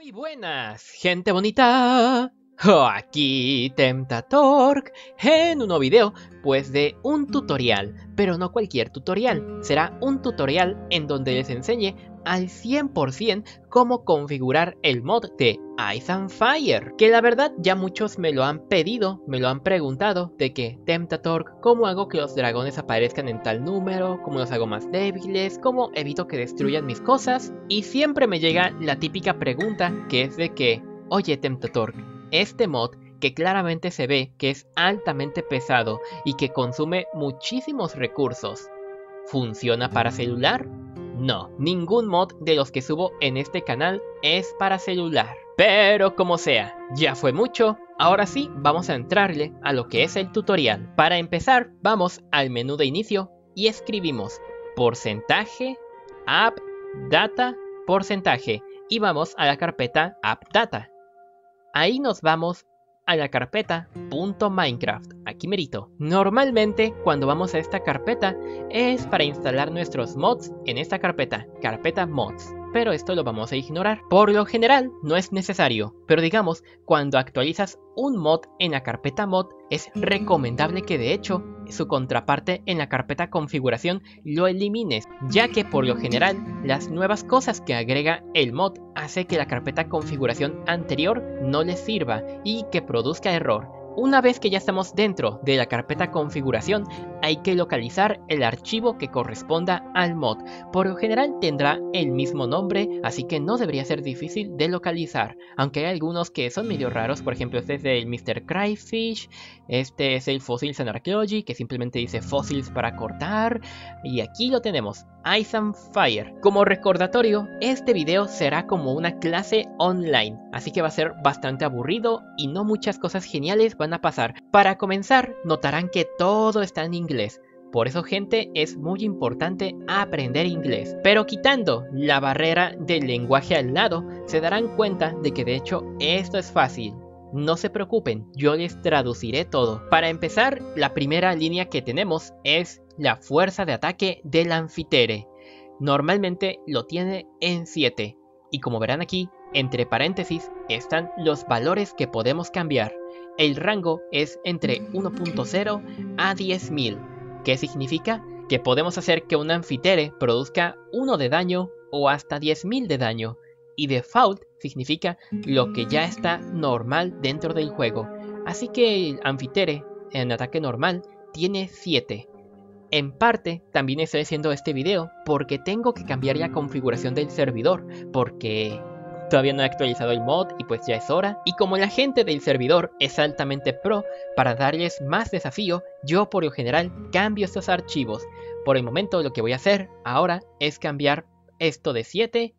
Muy buenas, gente bonita. Aquí Temptatork en un nuevo video, pues de un tutorial, pero no cualquier tutorial. Será un tutorial en donde les enseñe al 100% cómo configurar el mod de Ice and Fire, que la verdad ya muchos me lo han pedido, me lo han preguntado, de que Temptatork, ¿cómo hago que los dragones aparezcan en tal número? ¿Cómo los hago más débiles? ¿Cómo evito que destruyan mis cosas? Y siempre me llega la típica pregunta, que es de que, oye Temptatork, este mod que claramente se ve que es altamente pesado y que consume muchísimos recursos, ¿funciona para celular? No, ningún mod de los que subo en este canal es para celular. Pero como sea, ya fue mucho, ahora sí vamos a entrarle a lo que es el tutorial. Para empezar, vamos al menú de inicio y escribimos porcentaje app data porcentaje y vamos a la carpeta appdata. Ahí nos vamos a la carpeta .minecraft, aquí merito. Normalmente cuando vamos a esta carpeta es para instalar nuestros mods en esta carpeta mods, pero esto lo vamos a ignorar. Por lo general no es necesario, pero digamos cuando actualizas un mod en la carpeta mod es recomendable que de hecho su contraparte en la carpeta configuración lo elimines, ya que por lo general las nuevas cosas que agrega el mod hace que la carpeta configuración anterior no le sirva y que produzca error. Una vez que ya estamos dentro de la carpeta configuración, hay que localizar el archivo que corresponda al mod. Por lo general tendrá el mismo nombre, así que no debería ser difícil de localizar. Aunque hay algunos que son medio raros, por ejemplo este es el Mr. Cryfish, este es el Fossils and Archaeology, que simplemente dice Fossils para cortar. Y aquí lo tenemos, Ice and Fire. Como recordatorio, este video será como una clase online, así que va a ser bastante aburrido y no muchas cosas geniales van a pasar. Para comenzar, notarán que todo está en inglés. Por eso, gente, es muy importante aprender inglés. Pero quitando la barrera del lenguaje al lado, se darán cuenta de que de hecho esto es fácil. No se preocupen, yo les traduciré todo. Para empezar, la primera línea que tenemos es la fuerza de ataque del anfitere. Normalmente lo tiene en 7. Y como verán aquí, entre paréntesis están los valores que podemos cambiar. El rango es entre 1.0 a 10.000. ¿Qué significa? Que podemos hacer que un anfitere produzca 1 de daño o hasta 10.000 de daño. Y default significa lo que ya está normal dentro del juego. Así que el anfitere en ataque normal tiene 7. En parte también estoy haciendo este video porque tengo que cambiar la configuración del servidor, porque todavía no he actualizado el mod y pues ya es hora. Y como la gente del servidor es altamente pro, para darles más desafío, yo por lo general cambio estos archivos. Por el momento lo que voy a hacer ahora es cambiar esto de 7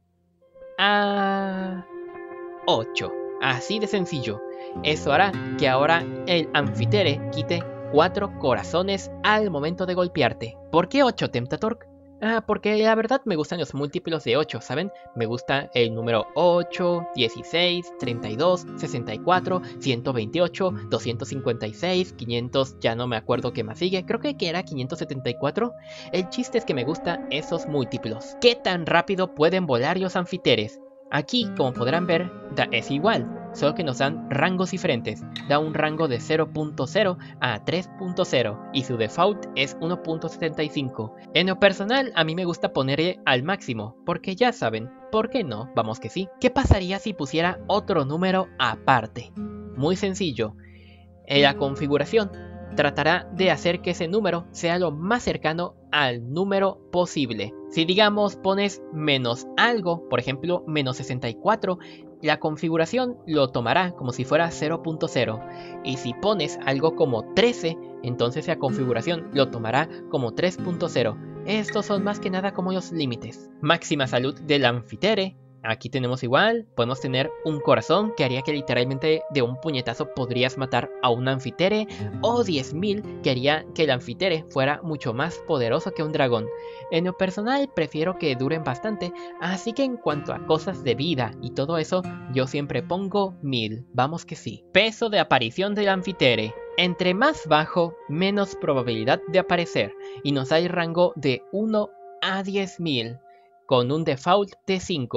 a 8. Así de sencillo. Eso hará que ahora el anfitere quite 4 corazones al momento de golpearte. ¿Por qué 8, Temptatork? Porque la verdad me gustan los múltiplos de 8, ¿saben? Me gusta el número 8, 16, 32, 64, 128, 256, 500, ya no me acuerdo qué más sigue, creo que era 574. El chiste es que me gustan esos múltiplos. ¿Qué tan rápido pueden volar los anfiteres? Aquí, como podrán ver, es igual, solo que nos dan rangos diferentes. Da un rango de 0.0 a 3.0 y su default es 1.75. En lo personal, a mí me gusta ponerle al máximo, porque ya saben, ¿por qué no? Vamos que sí. ¿Qué pasaría si pusiera otro número aparte? Muy sencillo. En la configuración tratará de hacer que ese número sea lo más cercano al número posible. Si digamos pones menos algo, por ejemplo menos 64, la configuración lo tomará como si fuera 0.0. Y si pones algo como 13, entonces la configuración lo tomará como 3.0. Estos son más que nada como los límites. Máxima salud del anfitere. Aquí tenemos igual, podemos tener un corazón que haría que literalmente de un puñetazo podrías matar a un anfitere, o 10.000 que haría que el anfitere fuera mucho más poderoso que un dragón. En lo personal prefiero que duren bastante, así que en cuanto a cosas de vida y todo eso, yo siempre pongo 1000, vamos que sí. Peso de aparición del anfitere. Entre más bajo, menos probabilidad de aparecer, y nos da el rango de 1 a 10.000, con un default de 5.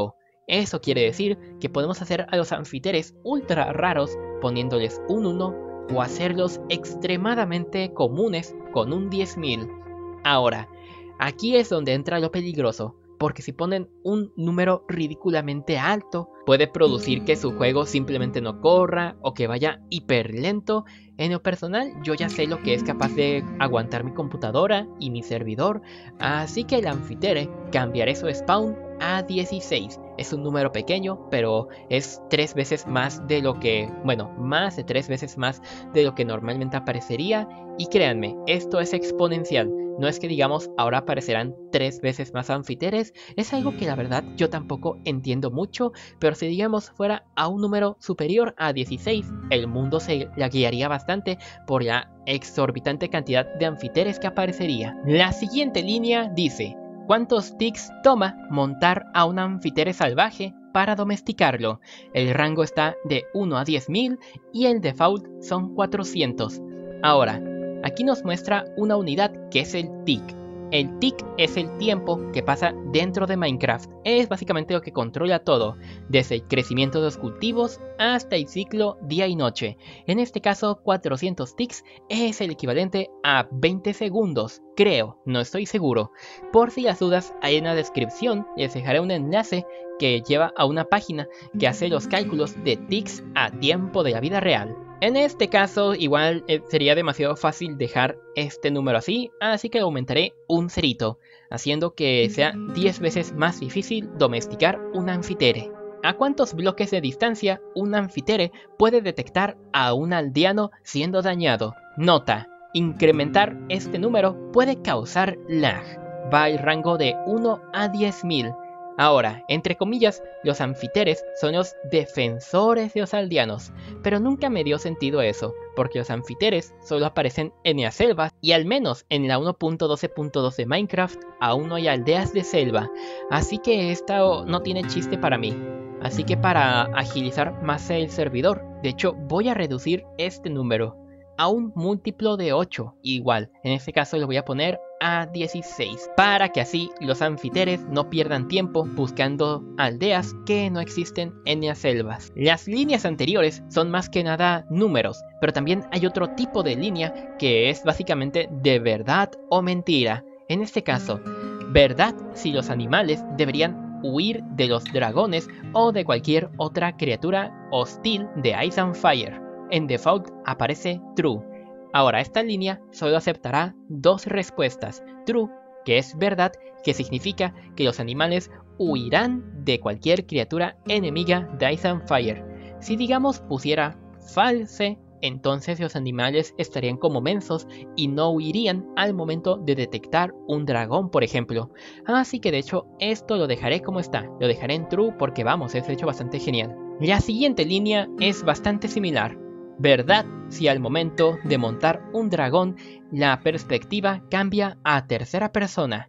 Eso quiere decir que podemos hacer a los anfiteres ultra raros poniéndoles un 1 o hacerlos extremadamente comunes con un 10.000. Ahora, aquí es donde entra lo peligroso, porque si ponen un número ridículamente alto, puede producir que su juego simplemente no corra o que vaya hiper lento. En lo personal, yo ya sé lo que es capaz de aguantar mi computadora y mi servidor, así que el anfitere cambiaré su spawn a 16. Es un número pequeño, pero es 3 veces más de lo que, bueno, más de 3 veces más de lo que normalmente aparecería. Y créanme, esto es exponencial. No es que digamos ahora aparecerán 3 veces más anfiteres, es algo que la verdad yo tampoco entiendo mucho, pero si digamos fuera a un número superior a 16, el mundo se la guiaría bastante por la exorbitante cantidad de anfiteres que aparecería. La siguiente línea dice: ¿cuántos ticks toma montar a un anfitere salvaje para domesticarlo? El rango está de 1 a 10.000 y el default son 400. Ahora, aquí nos muestra una unidad que es el tick. El tick es el tiempo que pasa dentro de Minecraft. Es básicamente lo que controla todo, desde el crecimiento de los cultivos hasta el ciclo día y noche. En este caso, 400 ticks es el equivalente a 20 segundos, creo, no estoy seguro. Por si las dudas, ahí en la descripción les dejaré un enlace que lleva a una página que hace los cálculos de ticks a tiempo de la vida real. En este caso, igual sería demasiado fácil dejar este número así que aumentaré un cerito, haciendo que sea 10 veces más difícil domesticar un anfitere. ¿A cuántos bloques de distancia un anfitere puede detectar a un aldeano siendo dañado? Nota: incrementar este número puede causar lag. Va al rango de 1 a 10.000. Ahora, entre comillas, los anfiteres son los defensores de los aldeanos, pero nunca me dio sentido eso, porque los anfiteres solo aparecen en las selvas y al menos en la 1.12.2 de Minecraft aún no hay aldeas de selva, así que esto no tiene chiste para mí. Así que para agilizar más el servidor, de hecho voy a reducir este número a un múltiplo de 8, igual, en este caso lo voy a poner a 16, para que así los anfiteres no pierdan tiempo buscando aldeas que no existen en las selvas. Las líneas anteriores son más que nada números, pero también hay otro tipo de línea que es básicamente de verdad o mentira. En este caso, verdad si los animales deberían huir de los dragones o de cualquier otra criatura hostil de Ice and Fire. En default aparece true. Ahora esta línea solo aceptará dos respuestas: true, que es verdad, que significa que los animales huirán de cualquier criatura enemiga de Ice and Fire. Si digamos pusiera false, entonces los animales estarían como mensos y no huirían al momento de detectar un dragón, por ejemplo. Así que de hecho esto lo dejaré como está, lo dejaré en true porque vamos, es de hecho bastante genial. La siguiente línea es bastante similar. Verdad si al momento de montar un dragón la perspectiva cambia a tercera persona.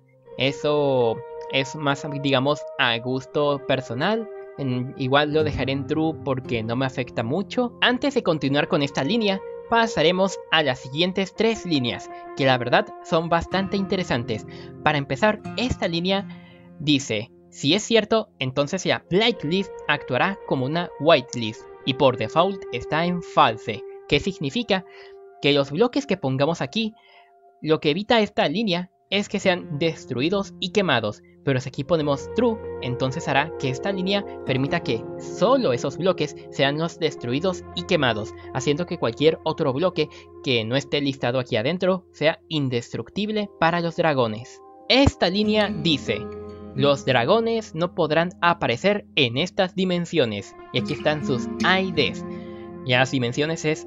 Eso es más, digamos, a gusto personal. Igual lo dejaré en true porque no me afecta mucho. Antes de continuar con esta línea, pasaremos a las siguientes tres líneas, que la verdad son bastante interesantes. Para empezar, esta línea dice: si es cierto, entonces la blacklist actuará como una whitelist, y por default está en false, que significa que los bloques que pongamos aquí, lo que evita esta línea es que sean destruidos y quemados, pero si aquí ponemos true, entonces hará que esta línea permita que solo esos bloques sean los destruidos y quemados, haciendo que cualquier otro bloque que no esté listado aquí adentro sea indestructible para los dragones. Esta línea dice: los dragones no podrán aparecer en estas dimensiones, y aquí están sus IDs. Las dimensiones es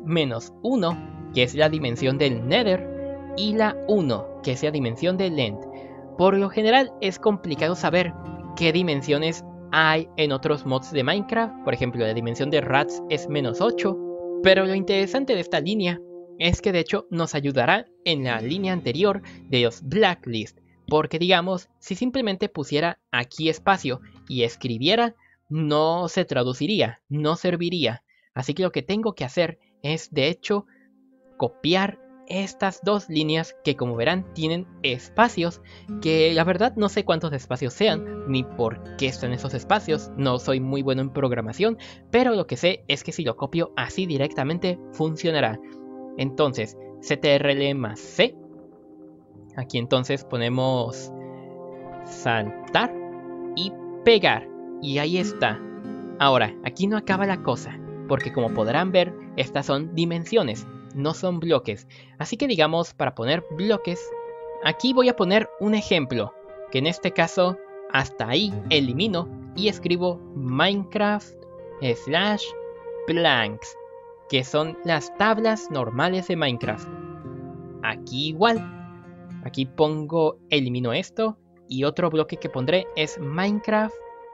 -1, que es la dimensión del Nether, y la 1, que es la dimensión del End. Por lo general es complicado saber qué dimensiones hay en otros mods de Minecraft. Por ejemplo, la dimensión de Rats es -8, pero lo interesante de esta línea es que de hecho nos ayudará en la línea anterior de los blacklist, porque digamos, si simplemente pusiera aquí espacio y escribiera, no se traduciría, no serviría. Así que lo que tengo que hacer es de hecho copiar estas dos líneas que, como verán, tienen espacios que la verdad no sé cuántos espacios sean ni por qué están esos espacios. No soy muy bueno en programación, pero lo que sé es que si lo copio así directamente funcionará. Entonces CTRL más C, aquí entonces ponemos saltar y pegar, y ahí está. Ahora, aquí no acaba la cosa, porque como podrán ver, estas son dimensiones, no son bloques. Así que digamos, para poner bloques, aquí voy a poner un ejemplo, que en este caso, hasta ahí elimino y escribo Minecraft/planks, que son las tablas normales de Minecraft. Aquí igual, aquí elimino esto, y otro bloque que pondré es Minecraft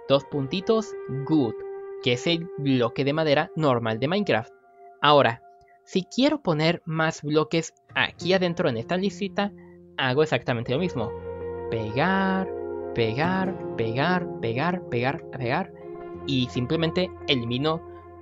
good, que es el bloque de madera normal de Minecraft. Ahora, si quiero poner más bloques aquí adentro en esta listita, hago exactamente lo mismo. Pegar, pegar, pegar, pegar, pegar, pegar, y simplemente elimino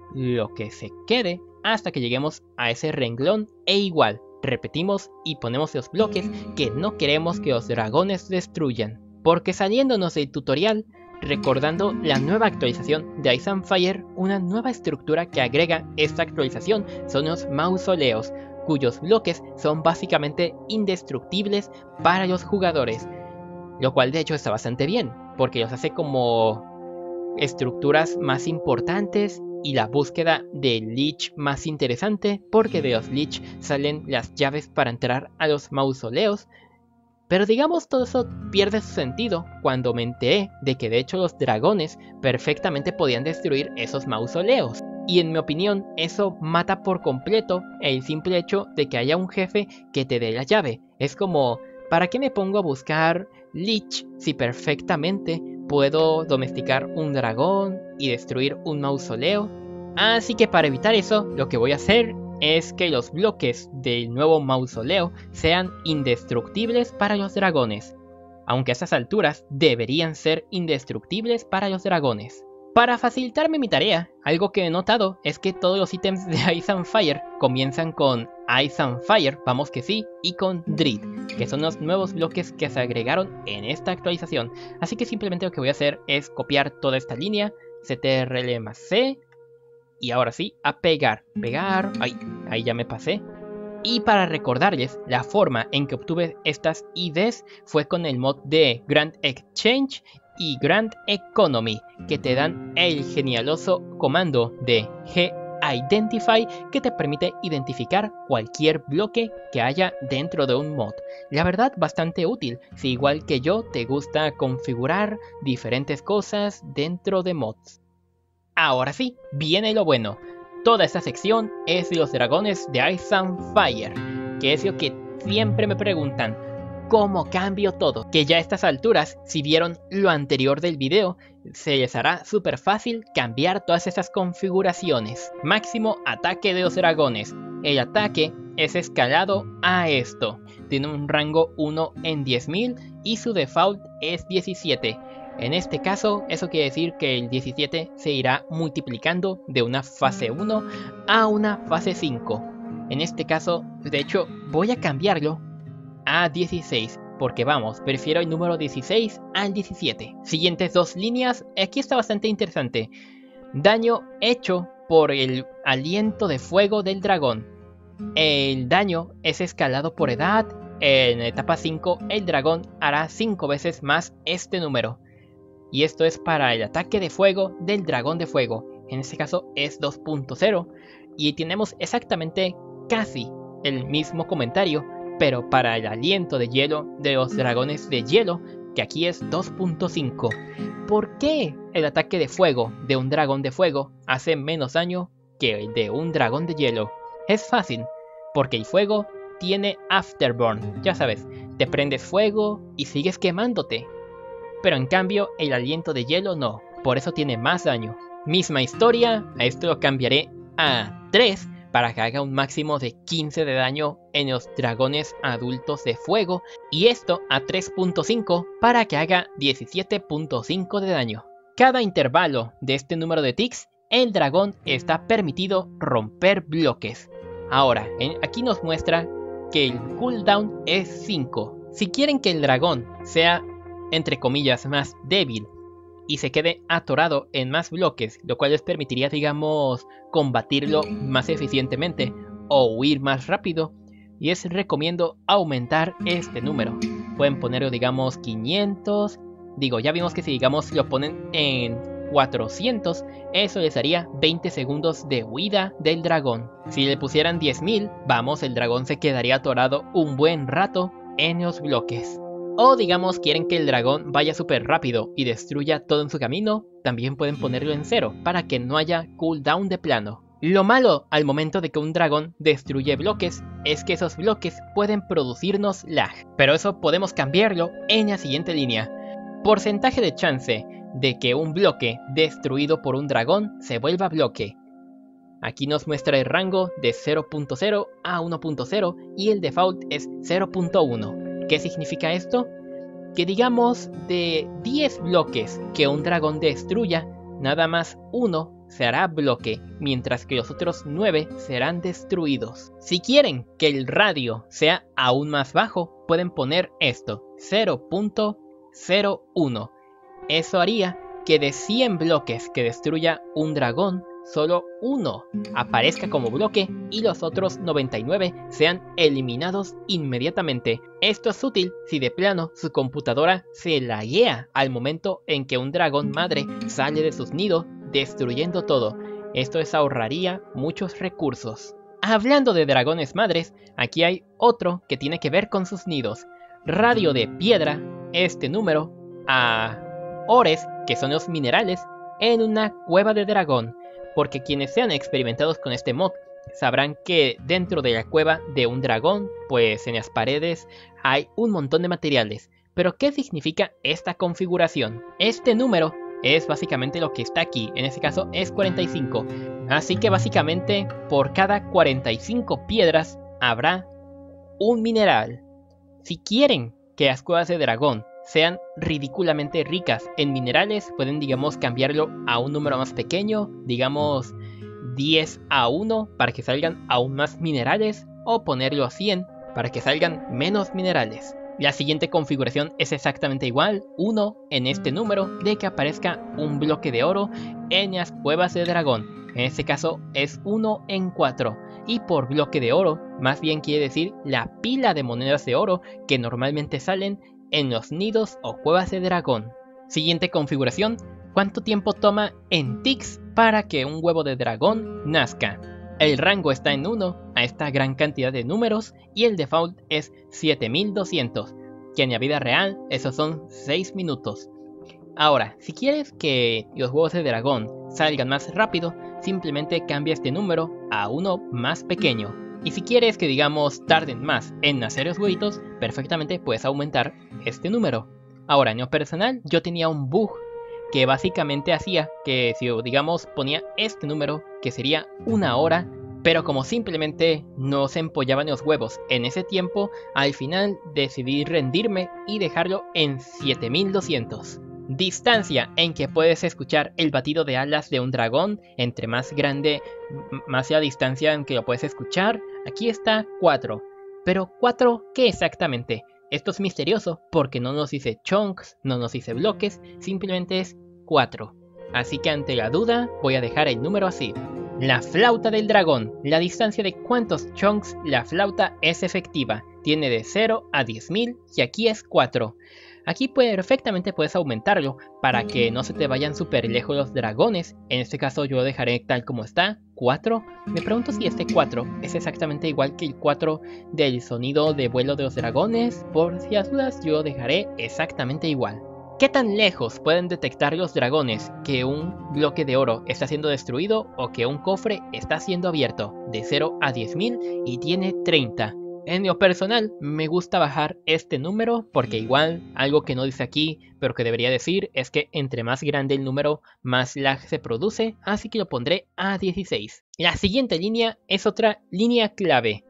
lo que se quede hasta que lleguemos a ese renglón, e igual repetimos y ponemos los bloques que no queremos que los dragones destruyan. Porque saliéndonos del tutorial, recordando la nueva actualización de Ice and Fire, una nueva estructura que agrega esta actualización son los mausoleos, cuyos bloques son básicamente indestructibles para los jugadores, lo cual de hecho está bastante bien, porque los hace como estructuras más importantes y la búsqueda de Lich más interesante, porque de los Lich salen las llaves para entrar a los mausoleos. Pero digamos, todo eso pierde su sentido cuando me enteré de que de hecho los dragones perfectamente podían destruir esos mausoleos. Y en mi opinión, eso mata por completo el simple hecho de que haya un jefe que te dé la llave. Es como, ¿para qué me pongo a buscar Lich si perfectamente puedo domesticar un dragón y destruir un mausoleo? Así que para evitar eso, lo que voy a hacer es que los bloques del nuevo mausoleo sean indestructibles para los dragones, aunque a estas alturas deberían ser indestructibles para los dragones. Para facilitarme mi tarea, algo que he notado es que todos los ítems de Ice and Fire comienzan con Ice and Fire, vamos que sí, y con Dread, que son los nuevos bloques que se agregaron en esta actualización. Así que simplemente lo que voy a hacer es copiar toda esta línea, CTRL más C, y ahora sí, a pegar, pegar, ahí ya me pasé. Y para recordarles, la forma en que obtuve estas IDs fue con el mod de Grand Exchange y Grand Economy, que te dan el genialoso comando de G-Identify, que te permite identificar cualquier bloque que haya dentro de un mod. La verdad, bastante útil, si igual que yo te gusta configurar diferentes cosas dentro de mods. Ahora sí, viene lo bueno. Toda esta sección es de los dragones de Ice and Fire, que es lo que siempre me preguntan, ¿cómo cambio todo? Que ya a estas alturas, si vieron lo anterior del video, se les hará súper fácil cambiar todas estas configuraciones. Máximo ataque de los dragones. El ataque es escalado a esto. Tiene un rango 1 en 10.000 y su default es 17. En este caso, eso quiere decir que el 17 se irá multiplicando de una fase 1 a una fase 5. En este caso, de hecho, voy a cambiarlo a 16, porque vamos, prefiero el número 16 al 17. Siguientes dos líneas, aquí está bastante interesante. Daño hecho por el aliento de fuego del dragón. El daño es escalado por edad. En etapa 5, el dragón hará 5 veces más este número. Y esto es para el ataque de fuego del dragón de fuego. En este caso es 2.0. Y tenemos exactamente casi el mismo comentario, pero para el aliento de hielo de los dragones de hielo, que aquí es 2.5. ¿Por qué el ataque de fuego de un dragón de fuego hace menos daño que el de un dragón de hielo? Es fácil, porque el fuego tiene afterburn. Ya sabes, te prendes fuego y sigues quemándote. Pero en cambio el aliento de hielo no, por eso tiene más daño. Misma historia, a esto lo cambiaré a 3 para que haga un máximo de 15 de daño en los dragones adultos de fuego, y esto a 3.5 para que haga 17.5 de daño. Cada intervalo de este número de ticks, el dragón está permitido romper bloques. Ahora, aquí nos muestra que el cooldown es 5. Si quieren que el dragón sea, entre comillas, más débil y se quede atorado en más bloques, lo cual les permitiría, digamos, combatirlo más eficientemente o huir más rápido, les recomiendo aumentar este número. Pueden ponerlo, digamos, 500. Ya vimos que si, digamos, lo ponen en 400, eso les haría 20 segundos de huida del dragón. Si le pusieran 10.000, vamos, el dragón se quedaría atorado un buen rato en los bloques. O digamos quieren que el dragón vaya súper rápido y destruya todo en su camino, también pueden ponerlo en 0 para que no haya cooldown de plano. Lo malo al momento de que un dragón destruye bloques es que esos bloques pueden producirnos lag, pero eso podemos cambiarlo en la siguiente línea. Porcentaje de chance de que un bloque destruido por un dragón se vuelva bloque. Aquí nos muestra el rango de 0.0 a 1.0 y el default es 0.1. ¿Qué significa esto? Que digamos de 10 bloques que un dragón destruya, nada más 1 se hará bloque, mientras que los otros 9 serán destruidos. Si quieren que el radio sea aún más bajo, pueden poner esto, 0.01. Eso haría que de 100 bloques que destruya un dragón, solo 1 aparezca como bloque y los otros 99 sean eliminados inmediatamente. Esto es útil si de plano su computadora se laguea al momento en que un dragón madre sale de sus nidos destruyendo todo. Esto les ahorraría muchos recursos. Hablando de dragones madres, aquí hay otro que tiene que ver con sus nidos. Radio de piedra, este número, a ores, que son los minerales, en una cueva de dragón. Porque quienes sean experimentados con este mod sabrán que dentro de la cueva de un dragón, pues en las paredes hay un montón de materiales. Pero ¿qué significa esta configuración? Este número es básicamente lo que está aquí, en este caso es 45. Así que básicamente por cada 45 piedras habrá un mineral. Si quieren que las cuevas de dragón sean ridículamente ricas en minerales, pueden, digamos, cambiarlo a un número más pequeño, digamos 10 a 1 para que salgan aún más minerales, o ponerlo a 100 para que salgan menos minerales. La siguiente configuración es exactamente igual, 1 en este número de que aparezca un bloque de oro en las cuevas de dragón. En este caso es 1 en 4. Y por bloque de oro, más bien quiere decir la pila de monedas de oro que normalmente salen en los nidos o cuevas de dragón. Siguiente configuración, ¿cuánto tiempo toma en ticks para que un huevo de dragón nazca? El rango está en 1 a esta gran cantidad de números y el default es 7200, que en la vida real esos son 6 minutos. Ahora, si quieres que los huevos de dragón salgan más rápido, simplemente cambia este número a uno más pequeño. Y si quieres que, digamos, tarden más en nacer los huevitos, perfectamente puedes aumentar este número. Ahora, en lo personal, yo tenía un bug que básicamente hacía que si, digamos, ponía este número, que sería 1 hora, pero como simplemente no se empollaban los huevos en ese tiempo, al final decidí rendirme y dejarlo en 7200. Distancia en que puedes escuchar el batido de alas de un dragón, entre más grande, más la distancia en que lo puedes escuchar. Aquí está 4. Pero 4, ¿qué exactamente? Esto es misterioso porque no nos dice chunks, no nos dice bloques, simplemente es 4. Así que ante la duda voy a dejar el número así. La flauta del dragón. La distancia de cuántos chunks la flauta es efectiva. Tiene de 0 a 10.000 y aquí es 4. Aquí perfectamente puedes aumentarlo para que no se te vayan súper lejos los dragones. En este caso yo lo dejaré tal como está, 4. Me pregunto si este 4 es exactamente igual que el 4 del sonido de vuelo de los dragones. Por si las dudas yo lo dejaré exactamente igual. ¿Qué tan lejos pueden detectar los dragones que un bloque de oro está siendo destruido o que un cofre está siendo abierto? De 0 a 10.000 y tiene 30. En lo personal, me gusta bajar este número porque igual, algo que no dice aquí, pero que debería decir, es que entre más grande el número, más lag se produce, así que lo pondré a 16. La siguiente línea es otra línea clave.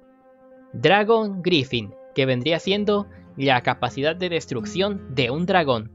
Dragon Griffin, que vendría siendo la capacidad de destrucción de un dragón.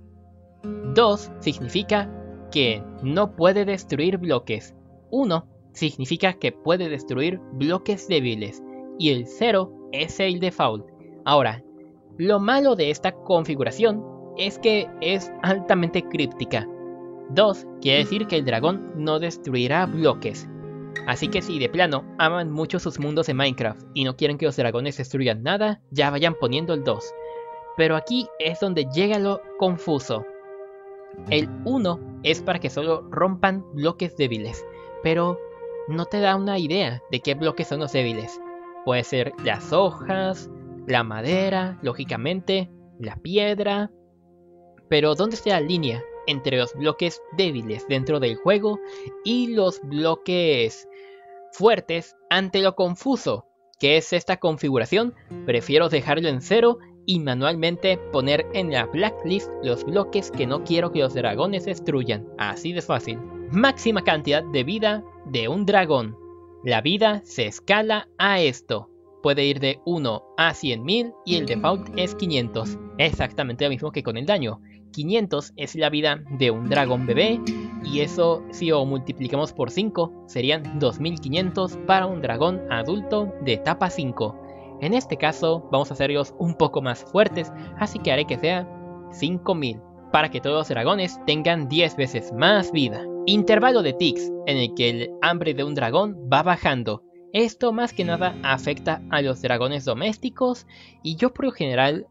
2 significa que no puede destruir bloques. 1 significa que puede destruir bloques débiles. Y el 0 es el default. Ahora, lo malo de esta configuración es que es altamente críptica. 2 quiere decir que el dragón no destruirá bloques. Así que si de plano aman mucho sus mundos de Minecraft y no quieren que los dragones destruyan nada, ya vayan poniendo el 2. Pero aquí es donde llega lo confuso. El 1 es para que solo rompan bloques débiles, pero no te da una idea de qué bloques son los débiles. Puede ser las hojas, la madera, lógicamente, la piedra. Pero ¿dónde está la línea entre los bloques débiles dentro del juego y los bloques fuertes ante lo confuso que es esta configuración? Prefiero dejarlo en 0 y manualmente poner en la blacklist los bloques que no quiero que los dragones destruyan. Así de fácil. Máxima cantidad de vida de un dragón. La vida se escala a esto. Puede ir de 1 a 100.000 y el default es 500. Exactamente lo mismo que con el daño. 500 es la vida de un dragón bebé y eso, si lo multiplicamos por 5, serían 2500 para un dragón adulto de etapa 5. En este caso vamos a hacerlos un poco más fuertes, así que haré que sea 5000 para que todos los dragones tengan 10 veces más vida. Intervalo de ticks en el que el hambre de un dragón va bajando. Esto más que nada afecta a los dragones domésticos y yo por lo general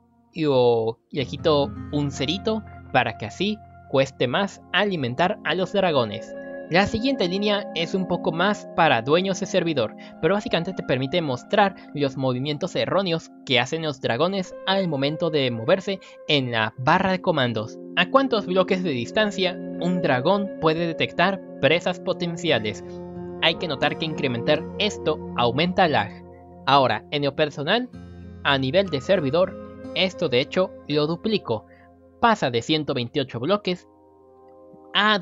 le quito un cerito para que así cueste más alimentar a los dragones. La siguiente línea es un poco más para dueños de servidor, pero básicamente te permite mostrar los movimientos erróneos que hacen los dragones al momento de moverse en la barra de comandos. ¿A cuántos bloques de distancia un dragón puede detectar presas potenciales? Hay que notar que incrementar esto aumenta lag. Ahora, en lo personal, a nivel de servidor, esto de hecho lo duplico. Pasa de 128 bloques a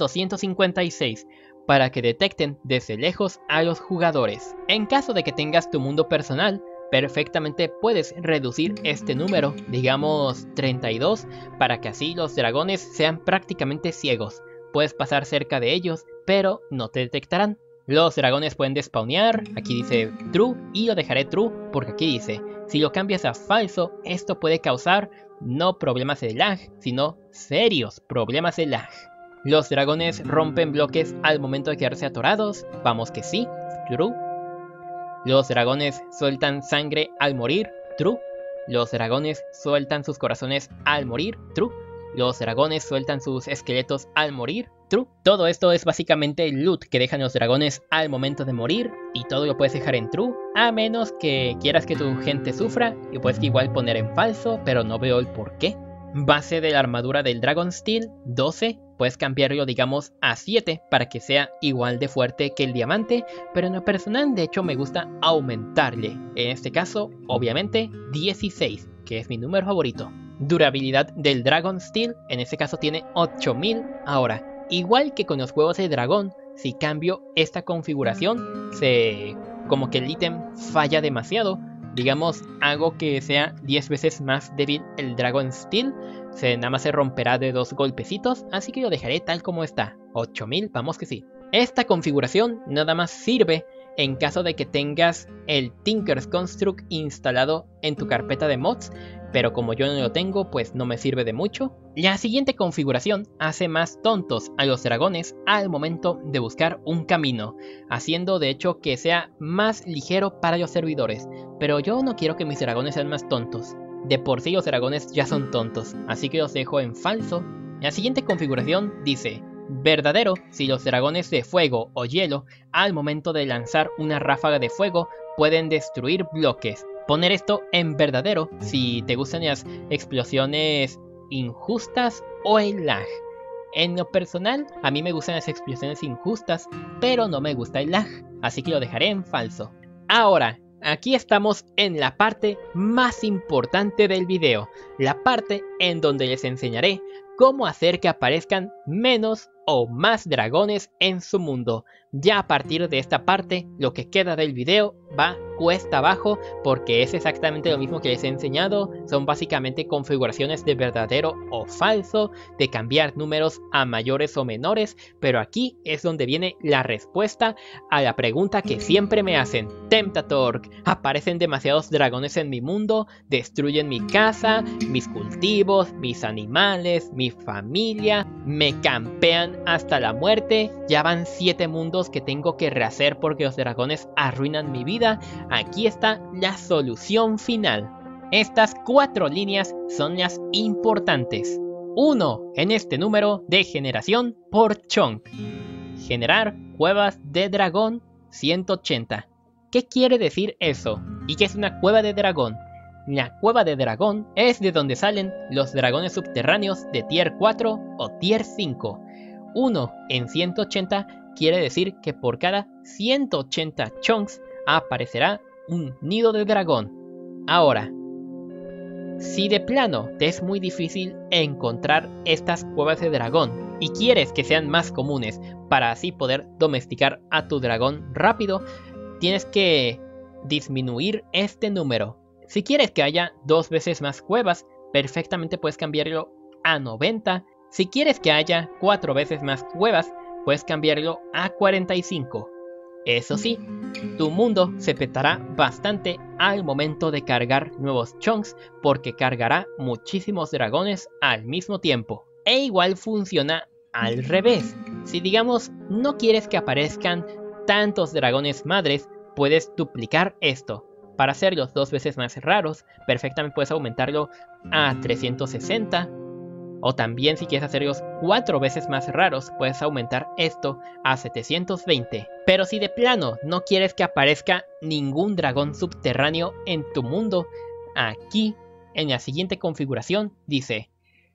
256 para que detecten desde lejos a los jugadores. En caso de que tengas tu mundo personal, perfectamente puedes reducir este número, digamos 32, para que así los dragones sean prácticamente ciegos. Puedes pasar cerca de ellos, pero no te detectarán. Los dragones pueden despawnear, aquí dice true y lo dejaré true porque aquí dice, si lo cambias a falso, esto puede causar no problemas de lag, sino serios problemas de lag. Los dragones rompen bloques al momento de quedarse atorados, vamos que sí, true. Los dragones sueltan sangre al morir, true. Los dragones sueltan sus corazones al morir, true. Los dragones sueltan sus esqueletos al morir, true. Todo esto es básicamente el loot que dejan los dragones al momento de morir y todo lo puedes dejar en true, a menos que quieras que tu gente sufra y puedes igual poner en falso, pero no veo el por qué. Base de la armadura del Dragon Steel, 12, puedes cambiarlo digamos a 7 para que sea igual de fuerte que el diamante, pero en lo personal de hecho me gusta aumentarle, en este caso obviamente 16, que es mi número favorito. Durabilidad del Dragon Steel, en este caso tiene 8000. Ahora, igual que con los huevos de dragón, si cambio esta configuración, como que el ítem falla demasiado. Digamos, hago que sea 10 veces más débil el Dragon Steel, nada más se romperá de 2 golpecitos, así que lo dejaré tal como está, 8000, vamos que sí. Esta configuración nada más sirve en caso de que tengas el Tinker's Construct instalado en tu carpeta de mods, pero como yo no lo tengo, pues no me sirve de mucho. La siguiente configuración hace más tontos a los dragones al momento de buscar un camino, haciendo de hecho que sea más ligero para los servidores, pero yo no quiero que mis dragones sean más tontos. De por sí los dragones ya son tontos, así que los dejo en falso. La siguiente configuración dice verdadero si los dragones de fuego o hielo al momento de lanzar una ráfaga de fuego pueden destruir bloques. Poner esto en verdadero si te gustan las explosiones injustas o el lag. En lo personal, a mí me gustan las explosiones injustas, pero no me gusta el lag, así que lo dejaré en falso. Ahora, aquí estamos en la parte más importante del video, la parte en donde les enseñaré cómo hacer que aparezcan menos o más dragones en su mundo. Ya a partir de esta parte, lo que queda del video va cuesta abajo porque es exactamente lo mismo que les he enseñado. Son básicamente configuraciones de verdadero o falso, de cambiar números a mayores o menores, pero aquí es donde viene la respuesta a la pregunta que siempre me hacen. Temptatork, aparecen demasiados dragones en mi mundo, destruyen mi casa, mis cultivos, mis animales, mi familia, me campean hasta la muerte, ya van 7 mundos que tengo que rehacer porque los dragones arruinan mi vida. Aquí está la solución final. Estas 4 líneas son las importantes. 1 en este número de generación por chunk. Generar cuevas de dragón 180. ¿Qué quiere decir eso? ¿Y qué es una cueva de dragón? La cueva de dragón es de donde salen los dragones subterráneos de tier 4 o tier 5. 1 en 180 quiere decir que por cada 180 chunks aparecerá un nido de dragón. Ahora, si de plano te es muy difícil encontrar estas cuevas de dragón y quieres que sean más comunes para así poder domesticar a tu dragón rápido, tienes que disminuir este número. Si quieres que haya 2 veces más cuevas, perfectamente puedes cambiarlo a 90. Si quieres que haya 4 veces más cuevas, puedes cambiarlo a 45. Eso sí, tu mundo se petará bastante al momento de cargar nuevos chunks porque cargará muchísimos dragones al mismo tiempo. E igual funciona al revés. Si digamos no quieres que aparezcan tantos dragones madres, puedes duplicar esto. Para hacerlos 2 veces más raros, perfectamente puedes aumentarlo a 360. O también si quieres hacerlos 4 veces más raros, puedes aumentar esto a 720. Pero si de plano no quieres que aparezca ningún dragón subterráneo en tu mundo, aquí en la siguiente configuración dice: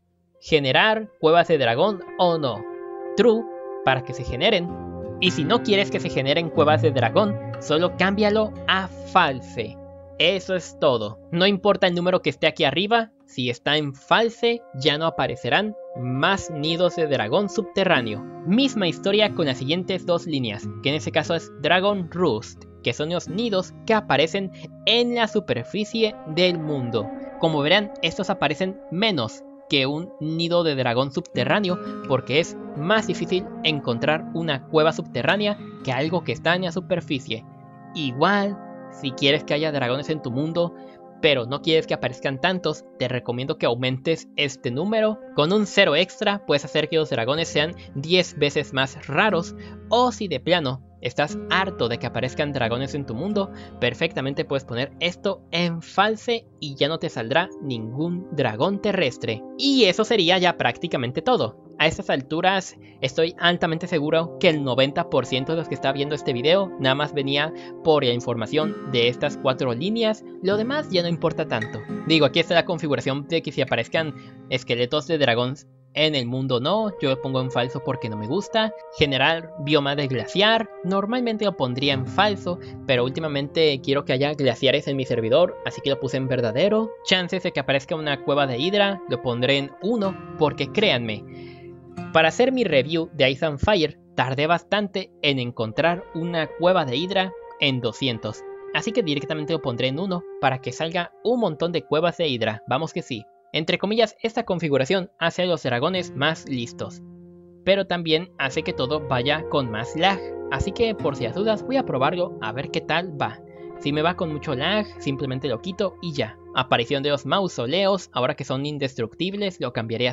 generar cuevas de dragón o no. True para que se generen. Y si no quieres que se generen cuevas de dragón, solo cámbialo a false. Eso es todo. No importa el número que esté aquí arriba, si está en false ya no aparecerán más nidos de dragón subterráneo. Misma historia con las siguientes 2 líneas, que en este caso es Dragon Roost, que son los nidos que aparecen en la superficie del mundo. Como verán, estos aparecen menos que un nido de dragón subterráneo porque es más difícil encontrar una cueva subterránea que algo que está en la superficie. Igual, si quieres que haya dragones en tu mundo, pero no quieres que aparezcan tantos, te recomiendo que aumentes este número. Con un 0 extra puedes hacer que los dragones sean 10 veces más raros, o si de plano estás harto de que aparezcan dragones en tu mundo, perfectamente puedes poner esto en false y ya no te saldrá ningún dragón terrestre. Y eso sería ya prácticamente todo. A estas alturas estoy altamente seguro que el 90% de los que está viendo este video nada más venía por la información de estas 4 líneas. Lo demás ya no importa tanto. Digo, aquí está la configuración de que si aparezcan esqueletos de dragón en el mundo no, yo lo pongo en falso porque no me gusta. Generar bioma de glaciar, normalmente lo pondría en falso, pero últimamente quiero que haya glaciares en mi servidor, así que lo puse en verdadero. Chances de que aparezca una cueva de Hydra, lo pondré en 1, porque créanme, para hacer mi review de Ice and Fire, tardé bastante en encontrar una cueva de Hydra en 200. Así que directamente lo pondré en 1 para que salga un montón de cuevas de Hydra, vamos que sí. Entre comillas, esta configuración hace a los dragones más listos, pero también hace que todo vaya con más lag, así que por si las dudas voy a probarlo a ver qué tal va. Si me va con mucho lag, simplemente lo quito y ya. Aparición de los mausoleos, ahora que son indestructibles, lo cambiaré a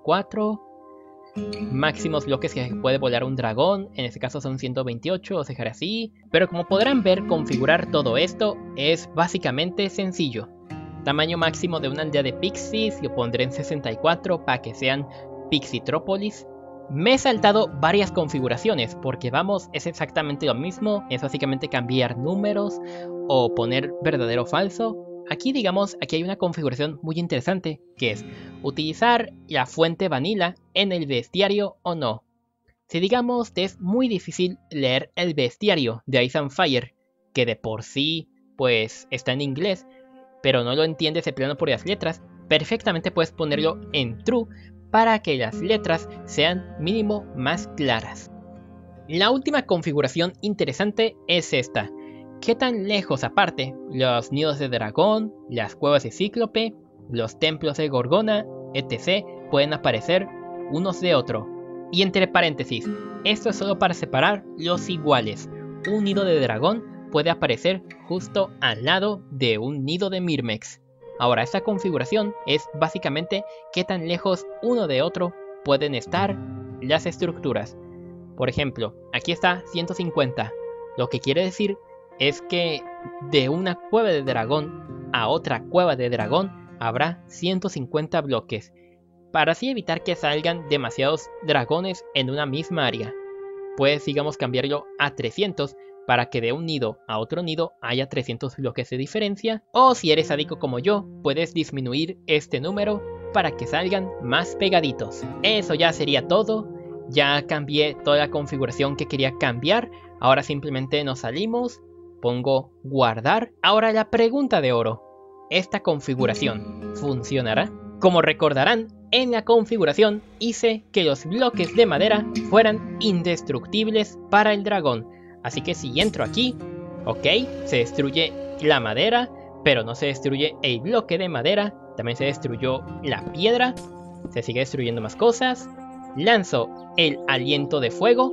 64. Máximos bloques que puede volar un dragón, en este caso son 128, los dejaré así. Pero como podrán ver, configurar todo esto es básicamente sencillo. Tamaño máximo de una aldea de pixies lo pondré en 64 para que sean Pixitrópolis. Me he saltado varias configuraciones porque vamos, es exactamente lo mismo, es básicamente cambiar números o poner verdadero o falso. Aquí digamos, aquí hay una configuración muy interesante que es utilizar la fuente vanilla en el bestiario o no. Si digamos te es muy difícil leer el bestiario de Ice and Fire, que de por sí pues está en inglés, pero no lo entiendes de plano por las letras, perfectamente puedes ponerlo en true para que las letras sean mínimo más claras. La última configuración interesante es esta. ¿Qué tan lejos aparte los nidos de dragón, las cuevas de cíclope, los templos de Gorgona, etc. pueden aparecer unos de otro? Y entre paréntesis, esto es solo para separar los iguales. Un nido de dragón puede aparecer justo al lado de un nido de Myrmex. Ahora, esta configuración es básicamente qué tan lejos uno de otro pueden estar las estructuras. Por ejemplo, aquí está 150, lo que quiere decir es que de una cueva de dragón a otra cueva de dragón habrá 150 bloques, para así evitar que salgan demasiados dragones en una misma área. Puedes, digamos, cambiarlo a 300 para que de un nido a otro nido haya 300 bloques de diferencia, o si eres sádico como yo, puedes disminuir este número para que salgan más pegaditos. Eso ya sería todo. Ya cambié toda la configuración que quería cambiar. Ahora simplemente nos salimos, pongo guardar. Ahora la pregunta de oro: ¿esta configuración funcionará? Como recordarán, en la configuración hice que los bloques de madera fueran indestructibles para el dragón. Así que si entro aquí, ok, se destruye la madera, pero no se destruye el bloque de madera. También se destruyó la piedra. Se sigue destruyendo más cosas. Lanzo el aliento de fuego.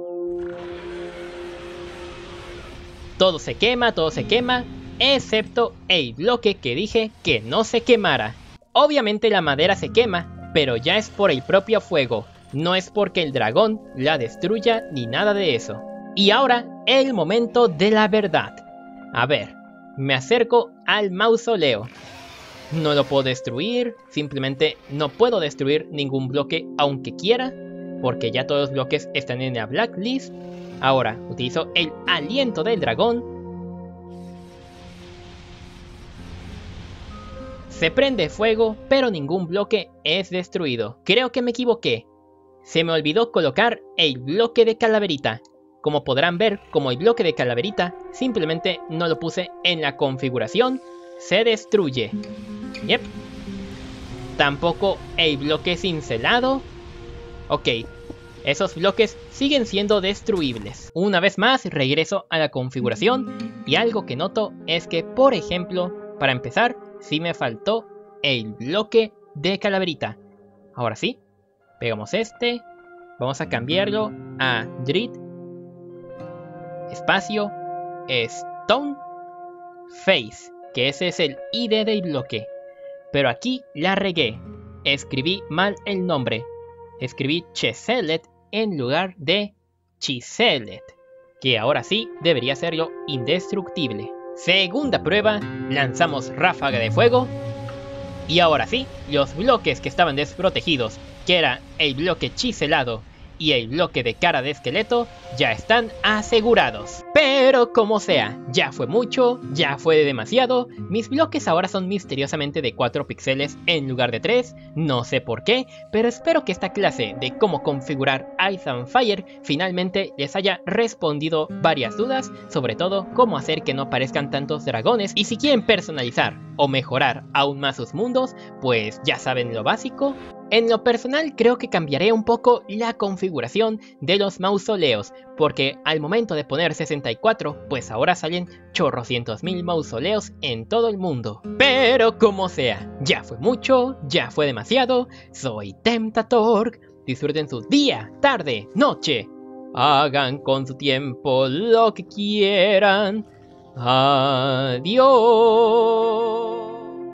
Todo se quema, excepto el bloque que dije que no se quemara. Obviamente la madera se quema, pero ya es por el propio fuego. No es porque el dragón la destruya ni nada de eso. Y ahora, el momento de la verdad. A ver, me acerco al mausoleo. No lo puedo destruir, simplemente no puedo destruir ningún bloque aunque quiera, porque ya todos los bloques están en la blacklist. Ahora utilizo el aliento del dragón. Se prende fuego, pero ningún bloque es destruido. Creo que me equivoqué. Se me olvidó colocar el bloque de calaverita. Como podrán ver, como el bloque de calaverita simplemente no lo puse en la configuración, se destruye. Yep. Tampoco el bloque cincelado. Ok, esos bloques siguen siendo destruibles. Una vez más regreso a la configuración y algo que noto es que, por ejemplo, para empezar, sí me faltó el bloque de calaverita. Ahora sí, pegamos este, vamos a cambiarlo a Drit, espacio, Stone, Face, que ese es el ID del bloque. Pero aquí la regué, escribí mal el nombre, escribí Chiselet en lugar de Chiselet, que ahora sí debería serlo indestructible. Segunda prueba, lanzamos ráfaga de fuego. Y ahora sí, los bloques que estaban desprotegidos, que era el bloque chiselado y el bloque de cara de esqueleto, ya están asegurados. Pero como sea, ya fue mucho, ya fue demasiado. Mis bloques ahora son misteriosamente de 4 píxeles en lugar de 3, no sé por qué, pero espero que esta clase de cómo configurar Ice and Fire finalmente les haya respondido varias dudas, sobre todo cómo hacer que no aparezcan tantos dragones, y si quieren personalizar o mejorar aún más sus mundos, pues ya saben lo básico. En lo personal creo que cambiaré un poco la configuración de los mausoleos, porque al momento de poner 64, pues ahora salen chorrocientos mil mausoleos en todo el mundo. Pero como sea, ya fue mucho, ya fue demasiado. Soy Temptatork, disfruten su día, tarde, noche. Hagan con su tiempo lo que quieran. Adiós.